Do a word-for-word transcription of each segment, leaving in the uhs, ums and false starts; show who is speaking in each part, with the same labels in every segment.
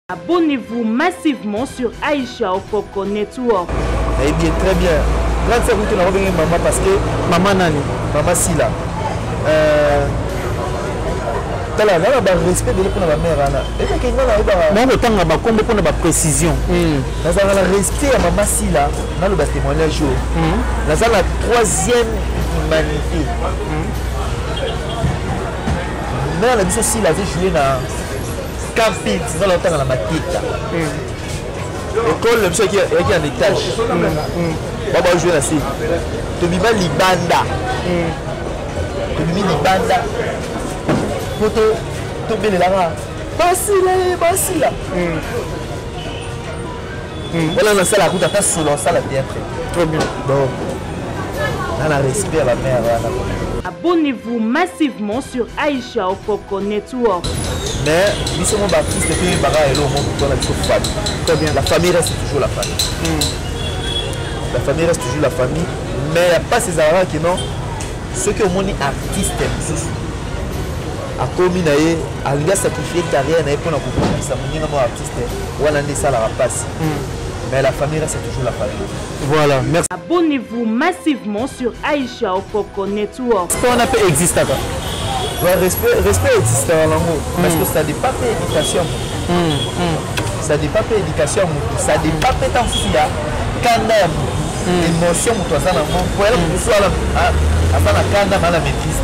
Speaker 1: Abonnez-vous massivement sur Aïcha Okoko Network.
Speaker 2: Eh bien, très bien. Grande sœur, vous avez maman parce que maman Nani, maman Sila. Euh... Là, là, là, respect de la mère.
Speaker 3: Non, autant que comme pour la précision.
Speaker 2: Là, ça va respect à maman Sila. Dans le témoignage. Là, ça la troisième humanité. Mais la mission Sila a joué dans camping, c'est dans longtemps dans la matita. École, le monsieur qui est en étage. On va jouer là-dessus. Tu vis pas Libanda. Tu vis Libanda. Pour te tomber là-bas. Basila, Basila. Voilà, dans la route, tu as sous la salle de théâtre.
Speaker 3: Très bien.
Speaker 2: Bon. Dans le respect à la mère.
Speaker 1: Abonnez-vous massivement sur Aïcha Okoko Network.
Speaker 2: Mais, nous sommes baptistes et puis Bara et l'homme dans la famille. Très bien. La famille reste toujours la famille. Mm. La famille reste toujours la famille. Mais il n'y a pas ces arabes qui non. Ceux qui ont monté artistes, à commis naé, à lui sacrifier carrière naé pour la couper, ça monte dans artiste. Ou à l'année ça la passe. Mais la famille reste toujours la famille.
Speaker 3: Voilà, merci.
Speaker 1: Abonnez-vous massivement sur Aïcha Okoko Network.
Speaker 3: Ce qu'on appelle existant.
Speaker 2: Ouais, respect, respect existe dans l'amour. Mm. Parce que ça dépasse l'éducation. Mm. Mm. Ça dépasse l'éducation. Ça dépasse tant qu'il y a quand même l'émotion pour toi dans l'amour. Pour elle, pour soi, avant la canne, avant la maîtrise.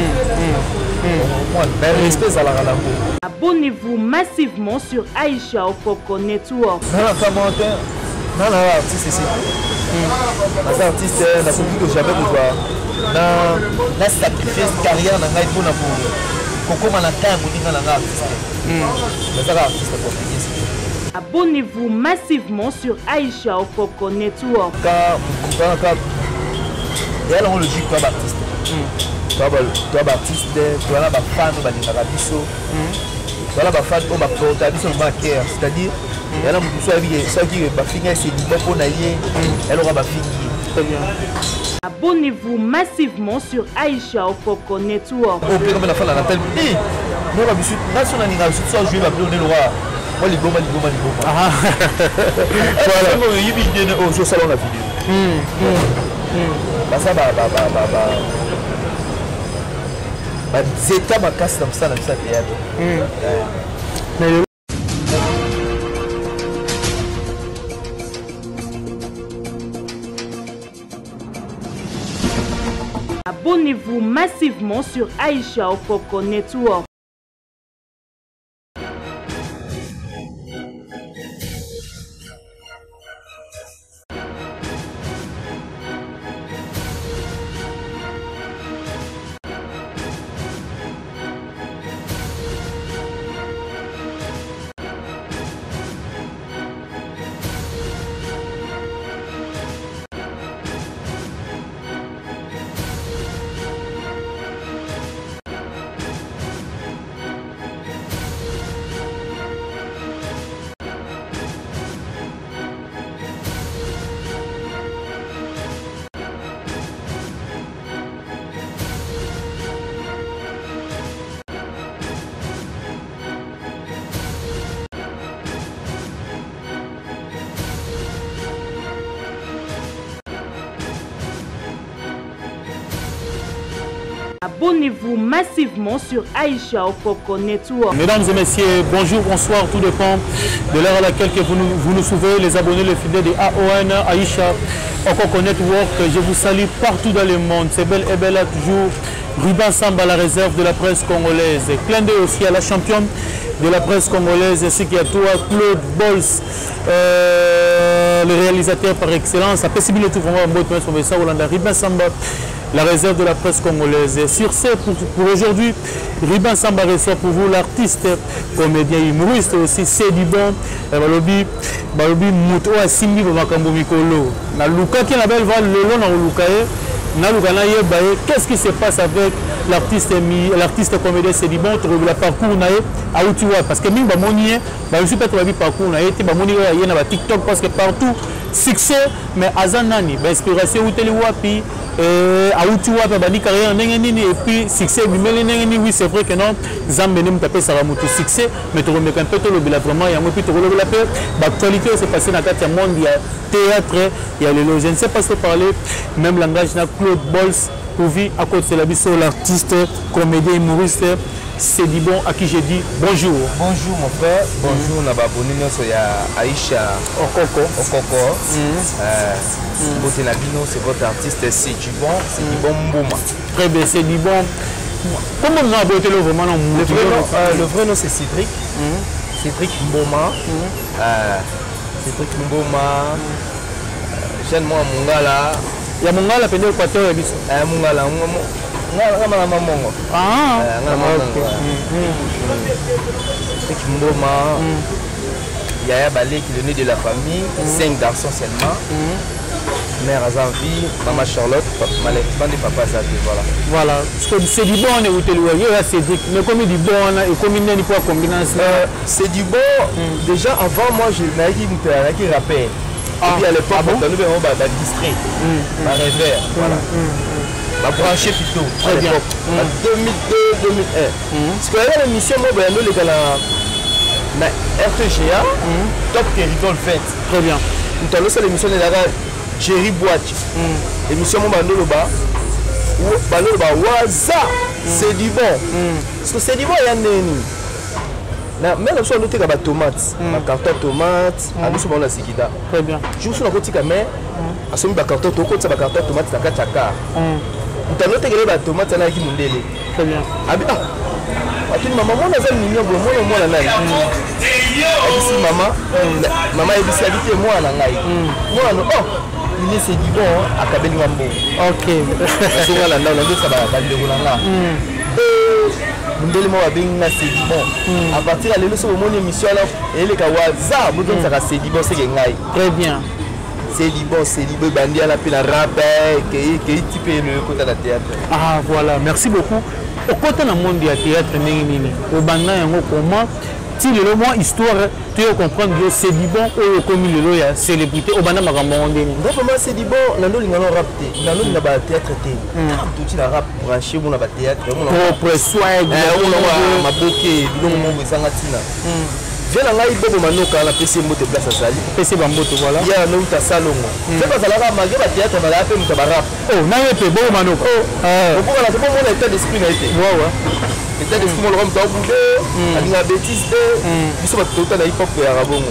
Speaker 2: Mais respect, ça la l'amour.
Speaker 1: Abonnez-vous massivement sur Aïcha Okoko Network.
Speaker 2: Non, non, pas monter. Non, non, artiste ici. Les artistes, la public que j'avais besoin. Na sacrifice carrière na ngai pour na pour kokoma na temps moninga na artiste. Mais ça artiste compliqué.
Speaker 1: Abonnez-vous massivement sur Aïcha Okoko Network.
Speaker 2: Quand quand quand il y a la logique toi artiste. Toi toi artiste, toi là ba fan ba ninga biso. Toi là ba fan ko ba porta biso ba cœur, c'est-à-dire il y a la muso abi ça qui ba finir c'est du bon na yé, elle aura ba finir. Très bien.
Speaker 1: Abonnez-vous massivement sur Aïcha Okoko Network.
Speaker 2: Oh, comme la fin la Nathalie. Eh, moi la musique nationale ni la musique ça jouer va donner le roi. Moi les goma les goma les goma. Ah. Voilà. Moi il y a bien au jour salon la vidéo. Hum. Hum. Bah ça bah bah bah bah bah. Bah c'est ma casse comme ça dans ça théâtre. Hum. Mais
Speaker 1: abonnez-vous massivement sur Aïcha Okoko Network. Abonnez-vous massivement sur Aïcha Okoko Network.
Speaker 3: Mesdames et messieurs, bonjour, bonsoir, tout dépend de l'heure à laquelle que vous, nous, vous nous suivez, les abonnés, les fidèles de A O N, Aïcha Okoko Network. Je vous salue partout dans le monde. C'est belle et belle là toujours. Ruben Samba, la réserve de la presse congolaise. Clin d'œil aussi à la championne de la presse congolaise, ainsi qu'à toi, Claude Bols, euh, le réalisateur par excellence. A possible tout vraiment un mot de ça, Hollanda. Ruben Samba, la réserve de la presse congolaise. Sur ce, pour, pour aujourd'hui, Ruben Samba reçoit pour vous l'artiste, comédien, humoriste aussi, c'est du bon. Balobi, Balobi, Mouto, Simbi, Bamakambo Mikolo. Na Luka qui est la belle voix, le long dans Lukae. Qu'est-ce qui se passe avec l'artiste comédien c'est bon trouver le parcours à où tu vois parce que même je suis pas trouvé parcours na été ba moni ya na TikTok parce que partout succès mais azanani ba inspiration uteli wapi euh auti wapi ba ni carrière ndenge nini et puis succès bimeli ndenge nini oui c'est vrai que non Zambé ne mtape sara mutu succès mais to remettre un peu to lobela vraiment ya moi puis to lobela peu ba actualité c'est passé dans quatre monde il y a théâtre il y a le je ne sais pas se parler même langage na Claude Bols Ouvi à côté de la biso l'artiste comédien humoriste c'est dit bon à qui j'ai dit bonjour.
Speaker 2: Bonjour mon frère, bonjour na baboni nyonso ya Aïcha
Speaker 3: Okoko.
Speaker 2: Okoko. Euh Boté na bino c'est votre artiste c'est du bon, c'est du bon Mbouma.
Speaker 3: Très bien, c'est du bon. Comment on a boté le vraiment non
Speaker 2: le vrai nom euh, le vrai nom c'est Cédric. Cédric Mboma. Euh Cédric Mboma. Jeune moi Mongala.
Speaker 3: Ya Mongala pende Équateur ya biso.
Speaker 2: Eh Mongala Ngala mamongo.
Speaker 3: Ah,
Speaker 2: ngala mamongo. C'est qui Mboma. Yaya Balé qui est le né de la famille, cinq garçons seulement. Mère Azanvi, maman Charlotte, malheureusement des papas Azanvi, voilà.
Speaker 3: Voilà, c'est du bon on est où tu le Cédric, mais comme du bon et comme il n'est pas combinaison.
Speaker 2: C'est du bon. Déjà avant moi je n'avais qui rappelle. Et puis à l'époque on nous avons un distrait, un revers, voilà. Ma branché plutôt à l'époque, en deux mille deux deux mille un. Parce que là l'émission moi ben nous les gars là R T G A, Top Territoire le fait.
Speaker 3: Très bien.
Speaker 2: Nous avons cette l'émission de la Jerry Boîte. L'émission moi ben nous le bas, ou ben nous le bas waza, c'est du bon. Parce que c'est du bon il y a neni. Na mais nous sommes notés comme tomates, ma carton tomate, à nous sommes dans la sikida.
Speaker 3: Très bien.
Speaker 2: Je vous suis dans le côté mais à ce moment carton to côté ça carton tomate ça kachaka. Nous avons noté que les tomates ça n'a qui mondele.
Speaker 3: Très bien.
Speaker 2: Abi ah. Ati maman moi nazali mignon bon moi moi la nai. Ici maman, maman est ici habité moi na ngai. Moi non oh, il est c'est du bon à kabeli mambo.
Speaker 3: OK.
Speaker 2: C'est là là là ça va ba de là. Mondele moi benga c'est du bon. À partir de là so mon émission là et les kawaza vous donc ça c'est du bon c'est ngai.
Speaker 3: Très bien.
Speaker 2: C'est du bon, c'est du bon bandi à la pile rap qui qui type le côté de la théâtre.
Speaker 3: Ah voilà, merci beaucoup. Au côté du monde du théâtre nini nini. Au banda yango comment si le moins histoire tu comprendre que c'est du bon ou comme le ya célébrité au banda makambo ndeni.
Speaker 2: Donc moi c'est du bon, nando lingano rap té, nando linga ba théâtre té. Tout ci la rap branché mon ba théâtre, mon
Speaker 3: propre swag,
Speaker 2: on ma boké, bilongo mo ezanga tina. Viens là il bobo manoka la P C mbote place à Sali.
Speaker 3: P C bambote voilà.
Speaker 2: Il y a un autre salongo. C'est pas ça là malgré la théâtre on va appeler mon rap.
Speaker 3: Oh, na yepe bobo manoka. Oh,
Speaker 2: euh. Pourquoi là c'est pas mon état d'esprit là été.
Speaker 3: Ouais ouais.
Speaker 2: État d'esprit mon rhum ta boudé, avec la bêtise de, ils sont tout à hip hop et arabongo.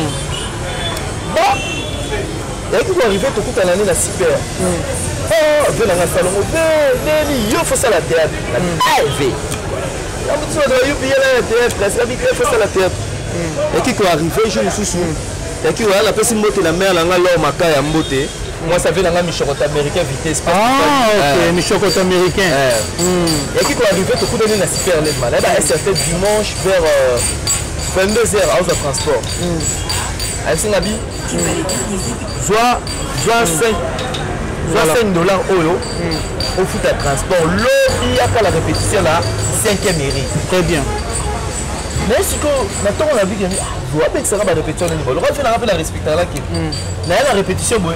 Speaker 2: Bon. Et qui doit arriver tout à l'année la super. Oh, viens dans le salongo. Venez, il faut ça la théâtre. Ah, V. Là tu dois y oublier la théâtre, c'est habitué faut ça la théâtre. Et qui peut arriver, je me suis sûr. Et qui va la personne monter la mer, la l'homme maka ya mbote. Moi ça fait la michorote américain vitesse.
Speaker 3: Ah ok, michorote américain.
Speaker 2: Et qui peut arriver tout donner la super net mal. Là elle s'est fait dimanche vers vingt-deux heures house de transport. Elle s'est habillée. Soit soit cinq soit cinq dollars euro au foot à transport. L'autre il y a la répétition là, cinquième mairie.
Speaker 3: Très bien.
Speaker 2: Mais si maintenant on a vu que vous avez que ça va répétition au niveau. Le roi fait la rappel la respecter là qui. Là la répétition boy.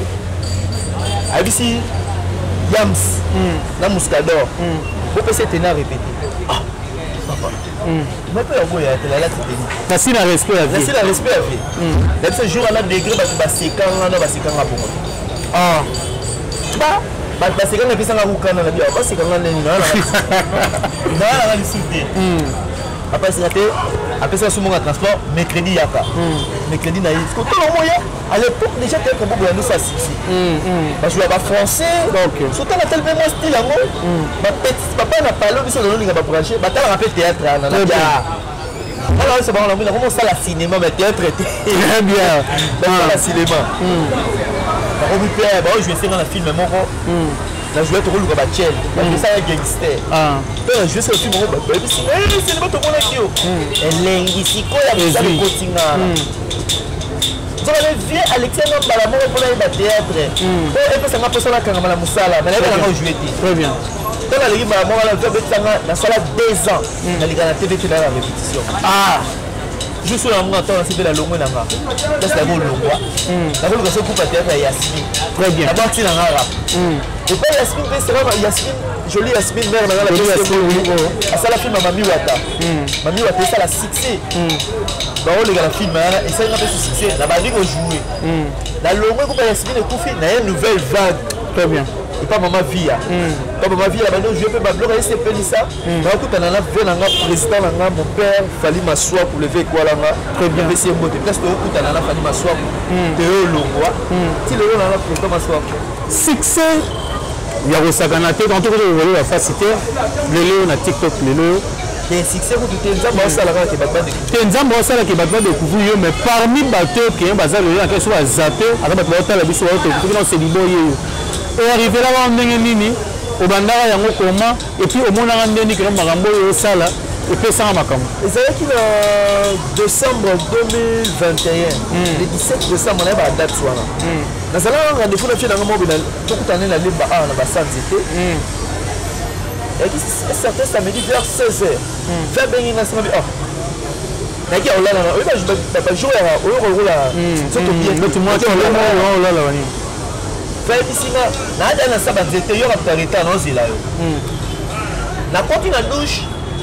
Speaker 2: Ici Yams, la Muscador. Vous pouvez tenir à répéter. Ah. Papa. Mais pas au boy là là c'est
Speaker 3: Merci la respect à vie.
Speaker 2: Merci la respect à vie. Même ce jour là degré bah bah c'est quand là bah c'est quand là pour. Ah. Bah bah c'est quand on a fait ça là où quand on a dit bah c'est quand là là là là là discuter. Après c'est raté après ça sur mon transport mercredi yaka mercredi naïf parce que tout le moyen à l'époque déjà tel que beaucoup de nous ça ici parce que là français donc surtout la tel même style là ma petit papa n'a pas l'eau ça donne il va brancher bah t'as rappelé théâtre là là alors c'est bon on a comment ça la cinéma mais théâtre
Speaker 3: très bien
Speaker 2: dans la cinéma on lui plaît bah je vais faire un film mon là je vais te rouler comme un tchèl je ça un gangster ah je vais faire un film mon bah c'est le bateau qu'on a qui elle linguici quoi il y a ça le coaching là donc on vient Alexandre Balamo pour aller au théâtre bon et puis ça m'a passé la caméra la musala mais là on a joué
Speaker 3: très bien
Speaker 2: donc la ligue Balamo la fait ça dans la salle deux ans la ligue la T V qui dans la répétition ah juste sur la main attends c'est la longue là là c'est la bonne longue la bonne que coupe à théâtre à Yasmine
Speaker 3: très bien
Speaker 2: d'abord tu l'as rap et pas Yasmine mais c'est vraiment Yasmine jolie Yasmine mère dans la à ça la film Mami Wata Mami Wata ça la succès bah on les gars la film et ça il a fait ce succès la bande qu'on jouer la longue coupe à Yasmine et Koufi n'a une nouvelle vague
Speaker 3: très bien
Speaker 2: et pas maman via pas maman via la bande je peux pas bloquer c'est Pelissa bah écoute on a vu président mon père Fali Massoua pour lever quoi là très bien c'est un mot de place de écoute on a Fali Massoua de le roi si le roi on a président Massoua
Speaker 3: succès il y a Rosagana tête en tout cas le la facilité le léo na TikTok le léo
Speaker 2: et succès pour tout le temps ça là qui va pas
Speaker 3: de nzambo ça là qui va pas découvrir mais parmi bateau qui est basé le là qui soit zappé avec bateau la biso tout dans c'est liboye et arrivé là on ndenge nini au bandara yango comment et puis au monde a ndeni que makambo yo sala et puis ça makambo
Speaker 2: et c'est qui le décembre deux mille vingt et un le dix-sept décembre on a ba date soir na sala rendez-vous na fille dans mobile tout tane na limba a na ba santé et qui certain samedi vers seize heures fait bengi na sama bi oh na ki olala na oba je ba jouer au rôle là surtout bien
Speaker 3: mais tu moi tu olala là wani
Speaker 2: fait ici na na na saba nzete yo ka reta non zila yo na konti na douche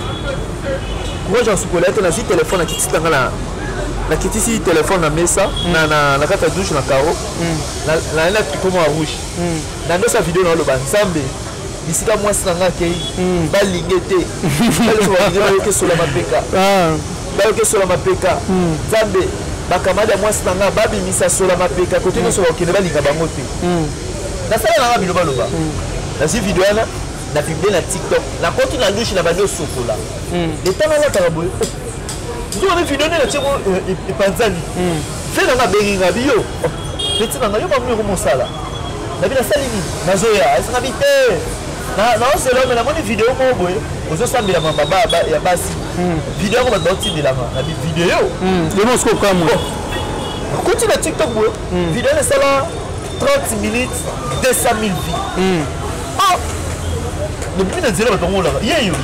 Speaker 2: moi j'en suis collé na si téléphone na kiti tanga na na kiti si téléphone na mesa na na na kata douche na karo na na na comme rouge na ndo sa vidéo na lo ba nzambe bisika mwasi na nga kei balinge te baloke sola mapeka baloke sola mapeka nzambe bakamada mwasi na nga babimisa sola mapeka kote nyonso bakende balinga bango te nasala nanga biloba loba nasi video wana na publie na TikTok na koti na douche na bandi osokola leta nanga kaka boye nzona video nde natie epanzani fe nanga benginga biyo peti nanga yo bamu yoko mosala nabi nasali nini nazoya esanga bi te naosela me namoni video moko boye ozosambela mababa ya basi video yango bato baotindelanga na bivideo
Speaker 3: yonosikokamwa
Speaker 2: akuti na TikTok boye video wana esala trente minutes deux cent mille vues depuis na nzela bato yango olaka yeyo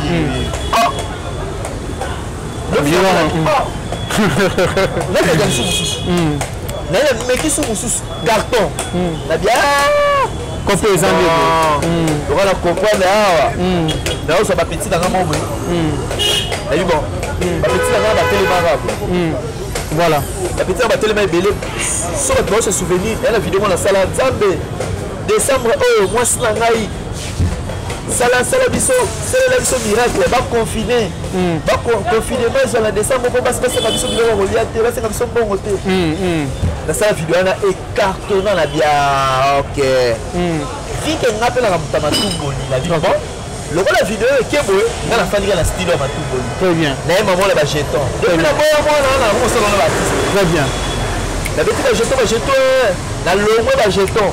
Speaker 2: nakaka lisu mosusu naye meki su mosusu carton na bia
Speaker 3: kope ezangi
Speaker 2: lokola na comprendre awa naosa bapeti nanga mo boye nayebi bon bapeti nanga batelemaka
Speaker 3: voilà
Speaker 2: bapeti nanga batelema ebele so bato baosa souvenir ya na video ngo nasala nzambe décembre oyo mwasi na ngai sala sala biso salela biso miracle baconfine baconfinement ezala décembre mpo basi basenga biso biloko kolia te basenga biso mbongo te nasala video wana ecartonnant na bia ok vike nga mpelaka moto ya matumboli na bi bon lokola video eke boye nga nafandika na style ya matumboli
Speaker 3: très bien
Speaker 2: naye mamona bajeton depuis na boya mwana wana nakomosalana baartiste
Speaker 3: très bien
Speaker 2: nabeti bajeton bajeton na longwe bajeton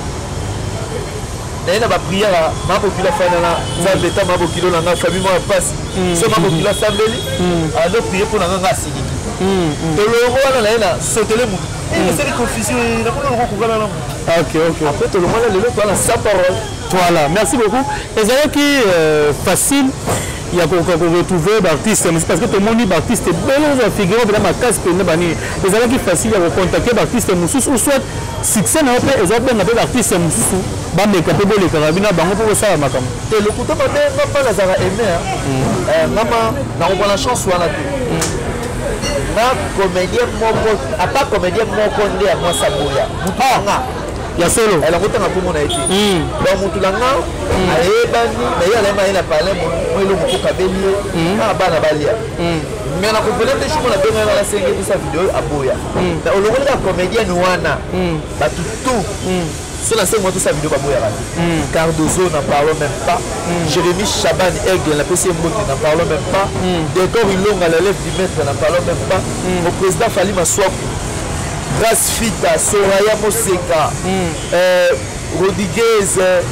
Speaker 2: naye na bapriere mabokilo afanana nzambe ta mabokilo na nga famille moko ya mpasi so mabokilo asambeli ando prie mpo na nga nga asiliki tolongo wana naye na sotele motu esali confusion nakona loko kokala na motu
Speaker 3: ok ok
Speaker 2: après tolongo wana lelo toana sans parole
Speaker 3: voilà merci beaucoup ezalaki facile il y a retrouver l'artiste parce que tout le monde dit l'artiste belle figure dans ma case pour ne bani ezalaki facile ya contacter l'artiste mususu ou soit succès na pe ezalaki na pe l'artiste mususu ba meka pe bole karabina bango pour ça makambo
Speaker 2: te le couteau ba na pas la zara aimer euh mama na on la chance wana te na comédien moko a pas comédien moko ndé à moi saboya mutanga
Speaker 3: ya solo
Speaker 2: elle a goûté na komona ete donc mutulanga ayebani mais elle aime na parler moi le moko kabeli na bana balia mais na kopele te chumo na benga na senge isa video aboya na olongo la comédienne wana ba tout sur la scène moi tout sa vidéo baboya ba Cardozo n'en parlons même pas Jérémy Chaban Aigle la P C Mbote n'en parlons même pas Décor Ilonga la lèvre du maître n'en parlons même pas au président Fali Massoua Grâce Fita, Soraya Moseka, euh, Rodriguez,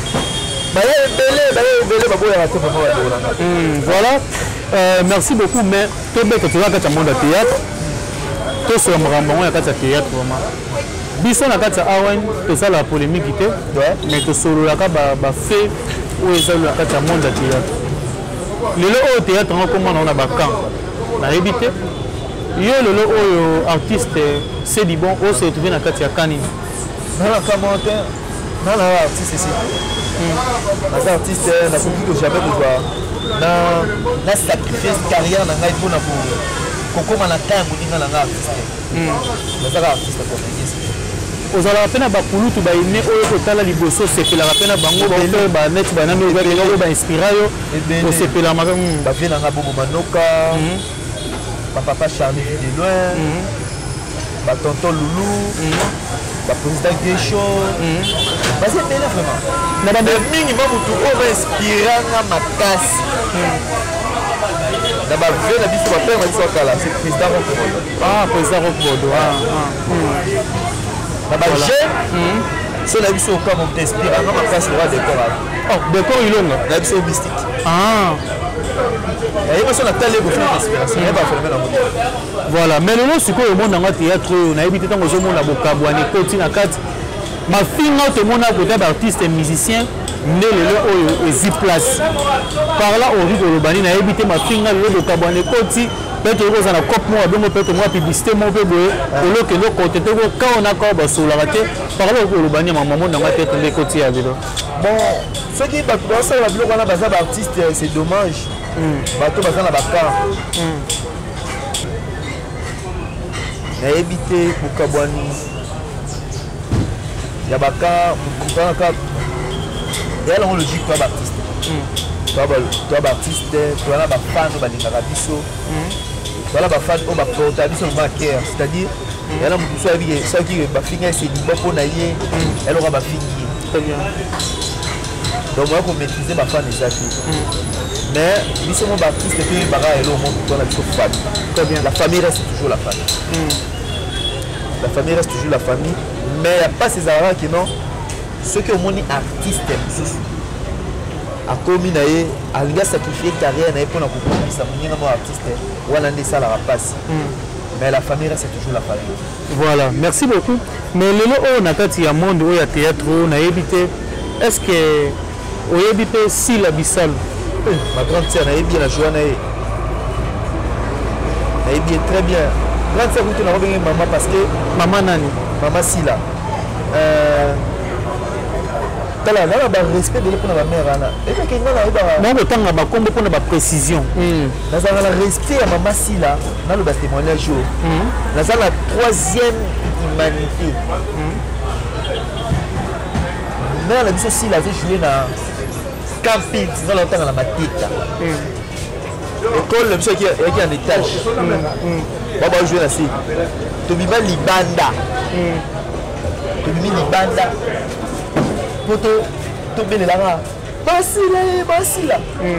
Speaker 3: voilà, euh, merci beaucoup, mais tout le monde a monde à théâtre, tout ce monde a théâtre vraiment. Bisson a fait c'est ça la polémique, mais tout solo a fait où est ça le monde à théâtre. Le lot au théâtre, on a un camp, on a habité. yo lelo oyo artiste c'est du bon on se retrouve na kati ya kani
Speaker 2: na la commentaire na la artiste ici na artiste na public que jamais besoin na na sacrifice carrière na ngai pour na pour kokoma na temps bolinga na artiste na za artiste ko ngisi
Speaker 3: ozala pena bakulutu baine oyo kotala liboso sepelaka pena bango baofe baneti banami oyo bainspira yo osepela maka
Speaker 2: bavie nanga bobo manoka bapapa charli de loin batonton loulou baprésident gecho basi ebele vraiment na bamingi bamutu oyo bainspiranga makasi na bavie na biso bapere na biso bakala c'est président rockbodo
Speaker 3: ah président rockbodo
Speaker 2: na bajeune so na biso oka moto inspiranga makasi loka décor
Speaker 3: oh décor ilonga
Speaker 2: na biso mystique
Speaker 3: ah
Speaker 2: nayebi so natali ekofina inspiration nayebi bafilme na moto
Speaker 3: voilà mais lelo sikoyo omondanga théâtre oyo nayebi te ntango ozomona bokabwana ekoti na kati mafinga tomona kota baartiste musicien nde lelo oyo ezi place par là ori kolobani nayebi te mafinga lelo bokabwana ekoti peut-être oza na cope mo abongo peut-être moi publicité mo pe boye olokende kontete ko ka ona ka basolaka te par là kolobani mama mo nanga te tombe ekoti ya lelo
Speaker 2: bon soki bato basala biloko wana baza baartiste c'est dommage bato baza na bakar nayebi te kokabwani ya baka mokanaka eyalango logique toa baartiste toa baartiste toana bafan oyo balingaka biso toana bafan oyo baporta biso noma care c'est-à-dire yana motu so ayebi soki bafinga eseliba mpo na ye eloka bafingi ye donc moya komaîtrise bafan eza te mais biso mo baartiste mpe baka elo mo tona biso famille la famille reste toujours la famille la famille reste toujours la famille mais il n'y a pas ces arabes qui non ceux qui ont mon artiste a commis naé a lui sacrifié carrière naé pour na kokoma ça mon mon artiste wana ndé ça la passe mais la famille reste toujours la famille
Speaker 3: voilà merci beaucoup mais lelo o na kati ya monde o ya théâtre o na yebité est-ce que o yebité si la bisal
Speaker 2: ma grande sœur na yebi na joie naé na yebi très bien grande sœur vous na revenir maman parce que
Speaker 3: maman nani
Speaker 2: maman Sila euh tala na ba respect de pour la mère ana et que ngana ba
Speaker 3: mo tanga ba kombo pour ba précision
Speaker 2: na za la respect à maman Sila na le témoignage jour na za la troisième humanité mais la biso Sila j'ai joué na camping dans longtemps na matita école le monsieur qui est en étage baba jouer na si to biba libanda to bibi libanda poto to belela basila basila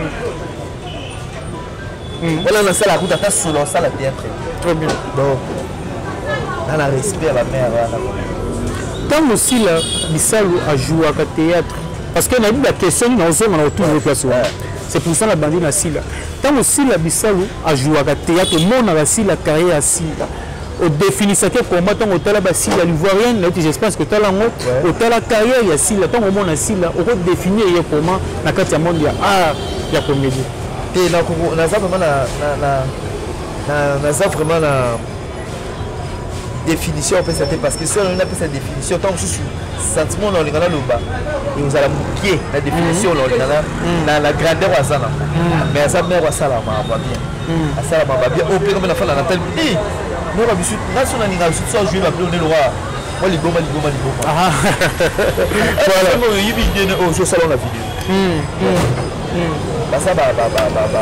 Speaker 2: voilà na sala kuta ta solo sala théâtre
Speaker 3: très bien
Speaker 2: bon dans la respect la mère
Speaker 3: tant aussi là bisalu a joué à théâtre parce que na la question na ozoma na autour de place c'est pour ça la bandine na sila tant aussi la bisalu a joué à théâtre mon na sila carrière sila au définissant que comment tant hôtel ba sila l'ivoirienne là j'espère que tu as la honte hôtel la carrière ya sila tant au mon na sila au redéfinir comment na kati monde ya art ya comédie
Speaker 2: et na na ça vraiment na na na na ça vraiment la définition peut c'était parce que si on a fait cette définition tant que sentiment dans le canal là et vous allez bouquer la définition dans le canal la la grandeur à ça mais ça mère à ça là va bien à ça là va bien au plus comme la fin la natal et nous on a vu national ninga sur ça jouer la plus on est le roi moi les goma les goma les goma ah voilà moi il vient au jeu salon la vidéo bah ça bah bah bah bah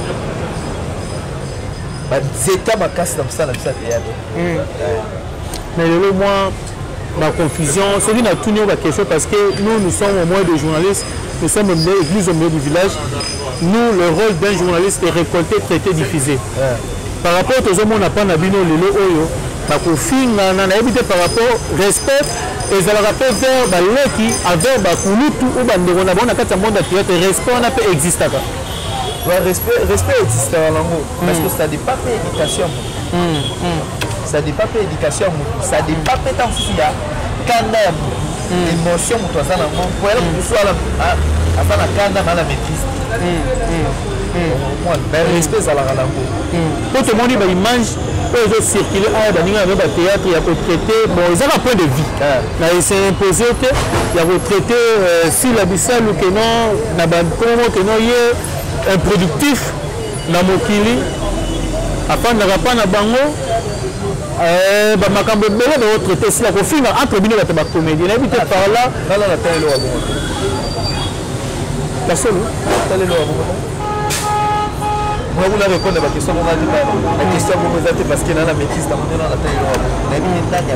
Speaker 2: bah zeta ma casse comme ça là ça théâtre
Speaker 3: mais le moi ma confusion c'est une tout la question parce que nous nous sommes au moins des journalistes nous sommes l'église au milieu du village nous le rôle d'un journaliste est récolter traiter diffuser par rapport aux hommes on n'a pas nabino lelo oyo ba kofinga na éviter par rapport respect et ça le rappelle vers ba leki avec ba kulutu ou ba ndeko na bona kata monde théâtre respect on a pas existe pas
Speaker 2: ouais, respect respect existe en langue parce que ça dépend de l'éducation ça dépend de l'éducation ça dépend de tant si ya kanda émotion toi ça na mon pour elle pour soit là à ça na kanda na maîtrise moi ben respect ça la langue
Speaker 3: pour tout le monde ba image ils ont circulé à la théâtre, il y a traité, bon, ils ont un point de vue. Il s'est imposé, il y a traité si la bissale ou que non, que non, il est improductif, dans Mokili, afin de ne pas na bango. Bah makambo belé de autre traité si la confine entre bino la tabac comédie na bité par là
Speaker 2: là la télé là
Speaker 3: la seule
Speaker 2: télé là moi vous l'avez répondre à la question on a dit la question vous me êtes parce qu'il y a la maîtrise dans la télé là la bité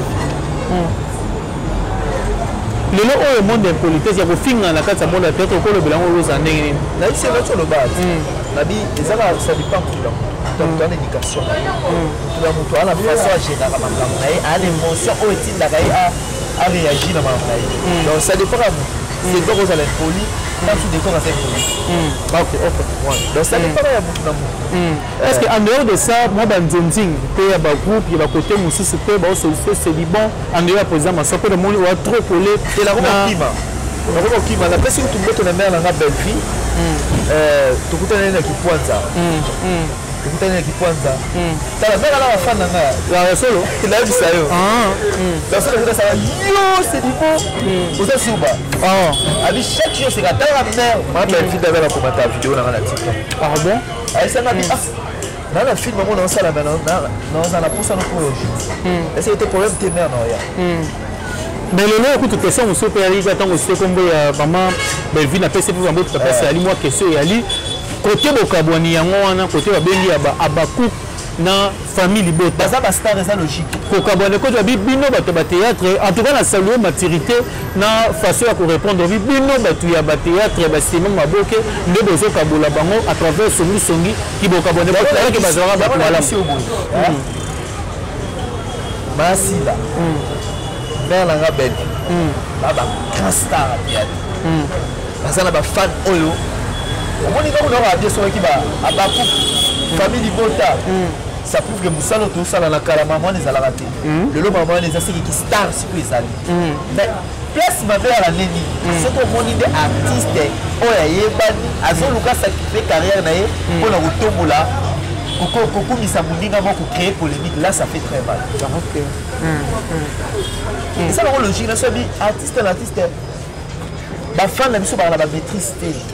Speaker 3: le lot au monde de politesse il y a confine dans la carte ça monde la tête ko le bilan aux années
Speaker 2: là c'est là sur le bas la vie ça ça dépend de donc dans l'éducation la moto à la façon à gérer la maman à l'émotion au est-il à à réagir dans ma maman donc ça dépend c'est quoi vous allez poli quand tu décores à cette poli ok ok donc ça dépend à beaucoup
Speaker 3: est-ce qu'en dehors de ça moi dans Zonzing il y a un groupe il y a côté Moussi super bon c'est du bon en dehors par exemple ça peut le monde ou trop collé
Speaker 2: et la robe climat la robe climat la personne tu mets ton mère dans la belle vie euh tu peux tenir qui pointe ça Kutana kwanza. Tala mera la wafana nga.
Speaker 3: La solo.
Speaker 2: Kila hivi sayo.
Speaker 3: Ah.
Speaker 2: La solo c'est ça. Yo, c'est du bon. Vous êtes suba.
Speaker 3: Ah.
Speaker 2: Abi chaque jour c'est gata la mère. Ma belle fille d'avait la commentaire vidéo dans la TikTok.
Speaker 3: Ah bon?
Speaker 2: Aí ça m'a dit ah. Dans la film maman dans ça là maintenant. Dans dans la pousse en apologie. Et c'est le problème de mère non ya.
Speaker 3: Mais le lot écoute question monsieur Péali j'attends aussi comme maman belle vie n'a pas c'est pour un autre papa c'est Ali moi question et Ali côté bokabwani yango wana côté babengi aba abaku na famille libota
Speaker 2: ça ba star ça logique
Speaker 3: kokabwani côté bino bato ba théâtre en tout cas la saluer maturité na façon à répondre bino bato ya ba théâtre ba cinéma maboke nde bozo kabola bango à travers songi songi ki bokabwani ba théâtre ke bazara ba mala
Speaker 2: masila vers la belle ba ba grand star à théâtre bazana ba fan oyo on dit qu'on aura des soirées qui va à Bakou, famille Libota. Ça prouve que Moussalo tout ça dans la cara maman les a raté. Le lot maman les a c'est qui star sur les années. Mais place ma vers la neni. C'est pour mon idée artiste. Oh ya yebani. Azo Lucas ça qui fait carrière naé. Pour la retour là. Coco Coco mi samundinga moi pour créer polémique là ça fait très mal.
Speaker 3: Ok.
Speaker 2: Et ça la logique là c'est bien artiste l'artiste. Ba fan la mission ba la maîtrise.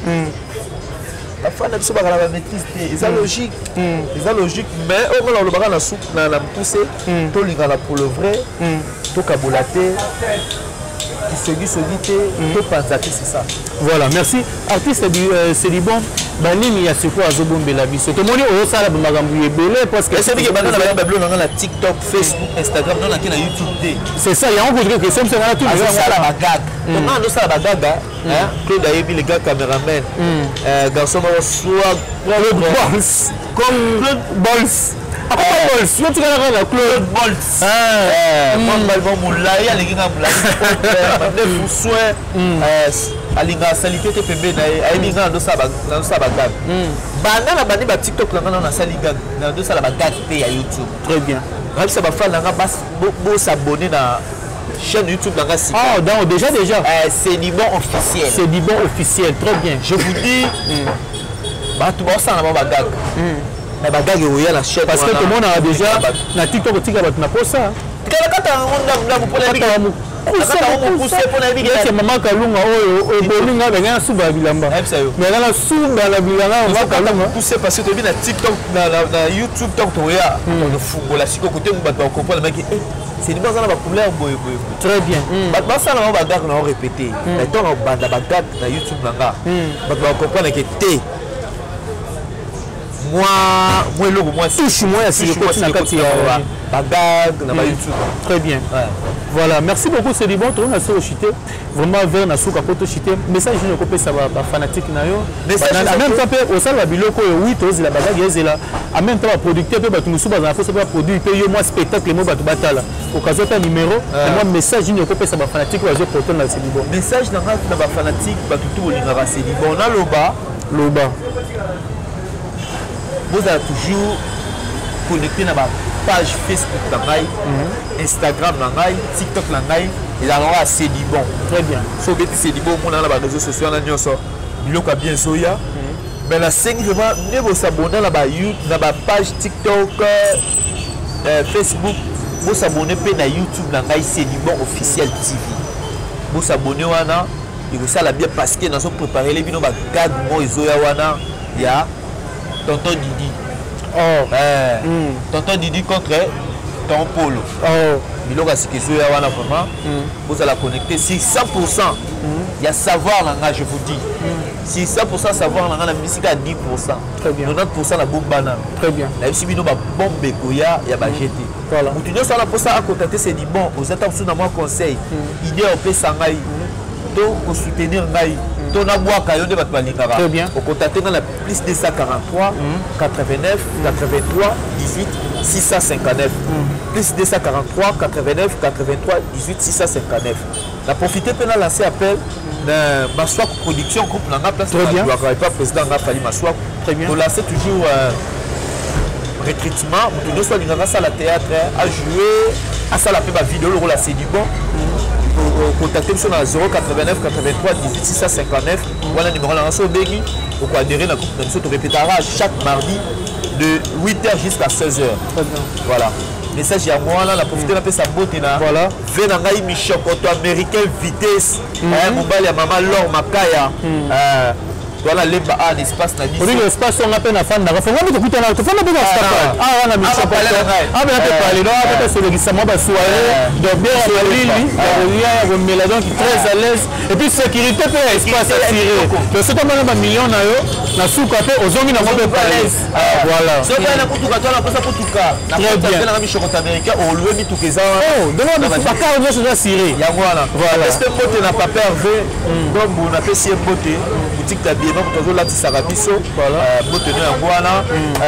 Speaker 2: La fin de ce la maîtrise c'est logique c'est logique mais au moins le baga na soupe na na poussé to lingala pour le vrai to kabolaté qui se dit se dit to pensaté c'est ça
Speaker 3: voilà merci artiste du c'est du bon banini ya siko azobombela biso to moni o sala magambu ebele parce que
Speaker 2: c'est que banana ba bablo na TikTok Facebook Instagram na na YouTube
Speaker 3: c'est ça il y a encore quelque chose c'est là tout
Speaker 2: ça la bagag comment on ça la bagaga hein Claude Ayebi les gars caméraman euh garçon soit
Speaker 3: Claude Bols comme Claude Bols après Bols tu vas la Claude Bols
Speaker 2: ah mon balbon moulay ya les gars moulay de soin euh alinga salité te pembe na Ayebi nga ndo ça ba ça bagag bana na bani ba TikTok na na saliga na ndo ça la bagag te ya YouTube
Speaker 3: très bien
Speaker 2: même ça va faire là bas beau s'abonner na chaîne YouTube dans Gassi.
Speaker 3: Ah, donc déjà, déjà.
Speaker 2: Euh, c'est du bon officiel.
Speaker 3: C'est du bon officiel, très bien.
Speaker 2: Je vous dis, bah tout le monde s'en va bagag. Mais bagag est la chaîne.
Speaker 3: Parce que tout le monde a déjà, na TikTok, tu as na pour ça.
Speaker 2: Quand quand on a pour la vie. Quand on pousse pour la vie.
Speaker 3: C'est maman Kalunga, oh, oh, Bolinga, mais rien sous Babilamba. Mais là, sous la Bilanga, on va Kalunga.
Speaker 2: Pousser parce que tu vis na TikTok, na YouTube, donc tu as le football, la psycho côté, on va comprendre le mec. C'est une base à la couleur boy boy.
Speaker 3: Très bien.
Speaker 2: Maintenant ça on va garder on répéter. Maintenant on va bagarre na YouTube là. Maintenant on comprend que T. Moi moi le moi
Speaker 3: touche moi si je continue à kati ya
Speaker 2: bagarre na YouTube.
Speaker 3: Très bien. Voilà, merci beaucoup c'est bon on a so chité vraiment vers na souka poto chité message ne copé ça va fanatique na yo. En même temps au sala ba biloko oui to la bagarre yezela. En même temps producteur pe batu musuba za faut pas produit pe yo moi spectacle mo batu batala. Occasion ta numéro moi message ne copé ça va fanatique wa zo poto na c'est bon.
Speaker 2: Message na na ba fanatique batu tout lingara c'est bon na loba
Speaker 3: loba.
Speaker 2: Vous avez toujours connecté na ba page Facebook na ngai, Instagram na ngai, TikTok na ngai, et là on a c'est du bon.
Speaker 3: Très bien.
Speaker 2: So beti c'est du bon on a na ba réseaux sociaux na nyonso. Biloko bien soya. Mais la cinq vraiment ne vous abonner na ba YouTube, na ba page TikTok, euh, Facebook, vous s'abonnez à YouTube, c'est du bon officiel T V. Vous s'abonnez wana, et vous ça la bien parce que nous avons préparé les vidéos de gag moi izoya wana, il y a Tonton Didi.
Speaker 3: Oh.
Speaker 2: Euh,
Speaker 3: Mm.
Speaker 2: Tonton Didi contre Ton Polo.
Speaker 3: Oh.
Speaker 2: Biloko à ce que izoya wana vraiment, vous allez connecter si cent pour cent. Il y a savoir là, je vous dis. Si cent pour cent savoir là, la musique à dix pour cent.
Speaker 3: Très bien.
Speaker 2: quatre-vingt-dix pour cent la bombe banane.
Speaker 3: Très bien.
Speaker 2: La M C B, bombe Bekoya, il y a pas jeté.
Speaker 3: Voilà.
Speaker 2: Vous tenez ça là pour ça à contacter, c'est dit bon, vous êtes en dessous de mon conseil. Idée au P Sangaï. Donc, vous soutenir Ngaï. Donc, on a
Speaker 3: très bien.
Speaker 2: Vous contactez dans la plus deux cent quarante-trois, quatre-vingt-neuf, quatre-vingt-trois, dix-huit, six cent cinquante-neuf. Plus deux cent quarante-trois, quatre-vingt-neuf, quatre-vingt-trois, dix-huit, six cent cinquante-neuf. La profiter pour lancer appel de Maswak Production, groupe dans la place de la pas président Fali Maswak. Très bien. Vous lancez toujours euh, recrutement, vous devez soit dans la salle de théâtre, à jouer, à ça la paix ma vidéo, le rôle c'est du bon. Contactez-moi sur zéro quatre-vingt-neuf, quatre-vingt-trois, dix-huit, six cent cinquante-neuf. Voilà le numéro de Béni. Vous pouvez adhérer à la groupe de nous. On répétera chaque mardi de huit heures jusqu'à seize heures. Voilà. Message à moi là, la profiter de sa beauté là. Voilà. Venangaï Michokoto américain vitesse. Mobile ya maman Laure Makaya. Voilà l'emba à l'espace na biso. Oui, l'espace on appelle à fan na. Faut pas écouter là, faut pas bien ça. Ah, on a mis ça. Ah, ben on peut parler là, on peut se le ça moi ba soirée. Donc bien à Lili, il y a un méladon qui très à l'aise et puis sécurité pour espace à tirer. Le c'est comme un million na yo, na souka pe ozomi na mo be parler. Voilà. C'est pas na kutuka toi na posa kutuka. Très bien. Na mi chocolat américain au lieu mi tukeza. Oh, donc on va pas car on doit se tirer. Ya voilà. Voilà. Est-ce que pote n'a pas perdu donc on a fait si beauté boutique d'habillé donc toujours là tisaka biso beauté na ngwana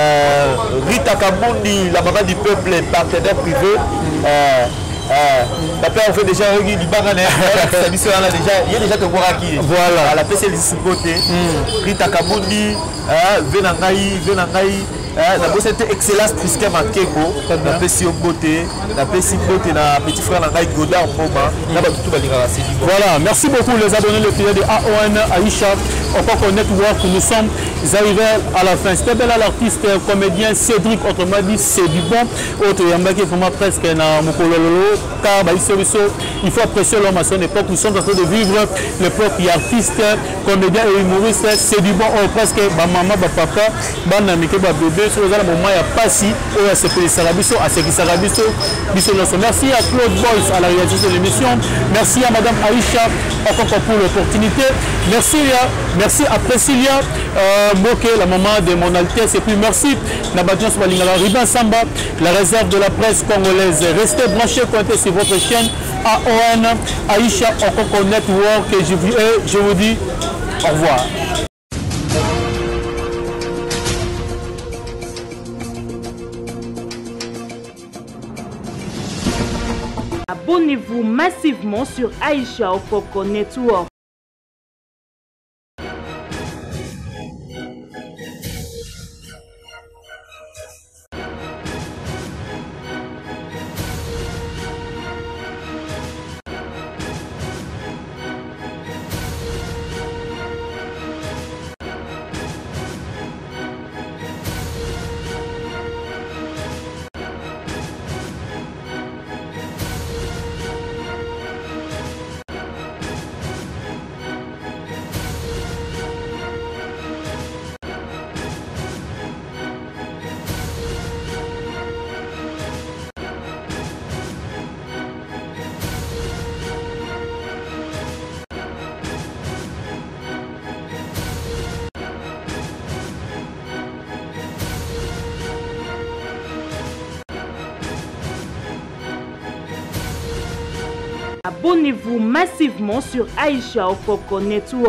Speaker 2: Rita Kabundi la maman du peuple partenaire privé euh Euh, la paix on fait déjà un du bagane ça biso là déjà il y a déjà te voir qui voilà la P C les côté Rita Kabundi euh venangai venangai la bosse était excellence Triskel Makeko la P C beauté la P C beauté na petit frère Nangai Godard Mboma na ba tout ba lingara c'est voilà merci beaucoup les abonnés le fidèles de A O N Aïcha encore network nous sommes arrivés à la fin c'était bel l'artiste comédien Cédric autrement dit c'est du bon autre yamba qui vraiment presque na mokololo car bah, il faut apprécier l'homme à son époque. Nous sommes en train de vivre l'époque artiste, comédien et humoriste. C'est du bon, oh, presque bah, maman, bah, papa, bah, namike, bah, bébé. Sur le moment, il n'y a pas si, oh, c'est que Sarabiso, à ce qui Sarabiso. Merci à Claude Boys à la réalisation de l'émission. Merci à Madame Aïcha encore pour l'opportunité. Merci, merci à Priscilla euh, Moke, la maman de mon Altesse. Et puis merci à Nabadian Sobalingala Riban Samba, la réserve de la presse congolaise. Restez branchés, comptez sur votre chaîne A O N Aïcha Okoko Network. Et je vous, et je vous dis au revoir.
Speaker 1: Abonnez-vous massivement sur Aïcha Okoko Network. Abonnez-vous massivement sur Aïcha Okoko Network.